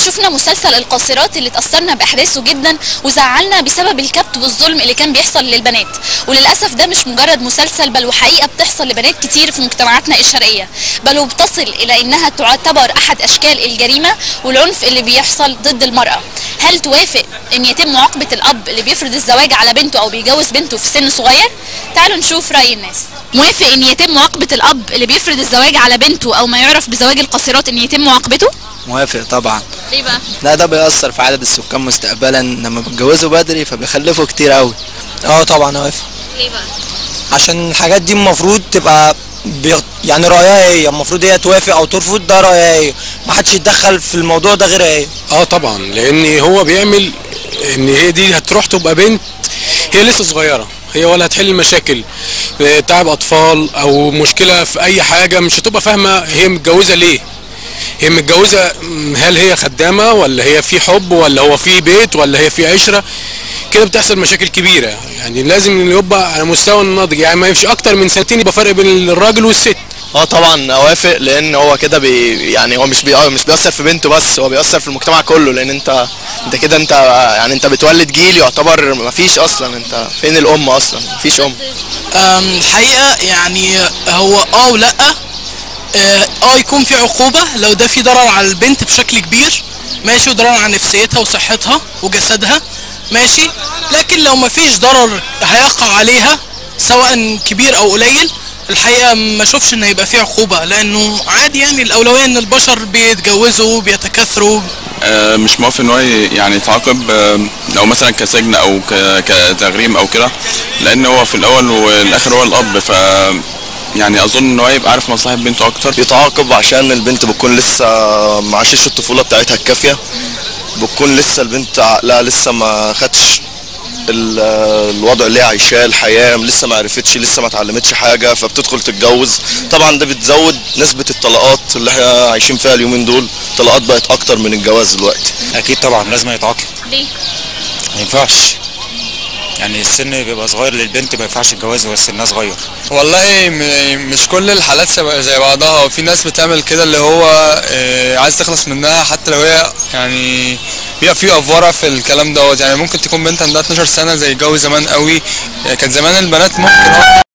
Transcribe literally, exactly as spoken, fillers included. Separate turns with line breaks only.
شفنا مسلسل القاصرات اللي اتأثرنا بأحداثه جدا وزعلنا بسبب الكبت والظلم اللي كان بيحصل للبنات، وللأسف ده مش مجرد مسلسل بل وحقيقة بتحصل لبنات كتير في مجتمعاتنا الشرقية، بل وبتصل إلى إنها تعتبر أحد أشكال الجريمة والعنف اللي بيحصل ضد المرأة. هل توافق إن يتم معاقبة الأب اللي بيفرض الزواج على بنته أو بيجوز بنته في سن صغير؟ تعالوا نشوف رأي الناس. موافق إن يتم معاقبة الأب اللي بيفرض الزواج على بنته أو ما يعرف بزواج القاصرات إن يتم معاقبته؟
موافق طبعا.
ليه بقى؟
لا ده بيأثر في عدد السكان مستقبلا، لما بيتجوزوا بدري فبيخلفوا كتير قوي. اه طبعا اوافق.
ليه بقى؟
عشان الحاجات دي المفروض تبقى بي... يعني رأيها هي، المفروض هي توافق او ترفض، ده رأيها هي، ما حدش يتدخل في الموضوع ده غير هي.
اه طبعا، لان هو بيعمل ان هي دي هتروح تبقى بنت هي لسه صغيره، هي ولا هتحل المشاكل تعب اطفال او مشكله في اي حاجه، مش هتبقى فاهمه هي متجوزه ليه. هي متجوزه هل هي خدامه ولا هي في حب ولا هو في بيت ولا هي في عشره، كده بتحصل مشاكل كبيره. يعني لازم يبقى على مستوى النضج، يعني ما يمشي اكتر من سنتين يبقى فرق بين الراجل والست.
اه طبعا اوافق، لان هو كده بي يعني هو مش بي مش بيأثر في بنته بس، هو بيأثر في المجتمع كله، لان انت انت كده انت يعني انت بتولد جيل يعتبر ما فيش اصلا، انت فين الام اصلا؟ مفيش ام.
الحقيقه يعني هو اه ولا اه يكون في عقوبه لو ده في ضرر على البنت بشكل كبير، ماشي، وضرر على نفسيتها وصحتها وجسدها، ماشي، لكن لو ما فيش ضرر هيقع عليها سواء كبير او قليل، الحقيقه ما اشوفش ان هيبقى فيه عقوبه، لانه عادي، يعني الاولويه ان البشر بيتجوزوا بيتكاثروا.
آه مش موافق ان هو يعني يتعاقب آه لو مثلا كسجن او كتغريم او كده، لان هو في الاول والاخر هو الاب، ف يعني اظن ان هو يبقى عارف مصلحه بنته اكتر.
يتعاقب عشان البنت بتكون لسه ما عاشتش الطفوله بتاعتها الكافيه، بتكون لسه البنت عقلها لسه ما خدش الوضع اللي هي عايشاه، الحياه لسه ما عرفتش، لسه ما اتعلمتش حاجه، فبتدخل تتجوز. طبعا ده بتزود نسبه الطلاقات اللي احنا عايشين فيها اليومين دول، الطلاقات بقت اكتر من الجواز دلوقتي.
اكيد طبعا لازم يتعاقب.
ليه؟
ما ينفعش، يعني السن بيبقى صغير للبنت، ما ينفعش الجواز وهي سنها صغير.
والله مش كل الحالات زي بعضها، وفي ناس بتعمل كده اللي هو عايز تخلص منها حتى لو هي يعني بيبقى في افوره في الكلام دوت. يعني ممكن تكون بنت عندها اتناشر سنه زي الجو زمان قوي، كانت زمان البنات ممكن